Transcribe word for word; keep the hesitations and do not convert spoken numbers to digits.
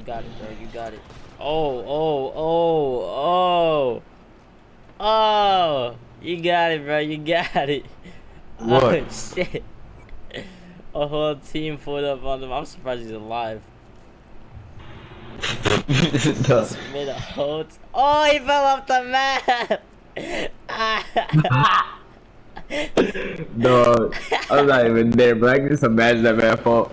got it, bro. You got it. Oh, oh, oh, oh. Oh, you got it, bro. You got it. What? Oh, shit. A whole team pulled up on him. I'm surprised he's alive. Duh. Made a whole t oh, he fell off the map. Dog, I'm not even there, but I can just imagine that man fall.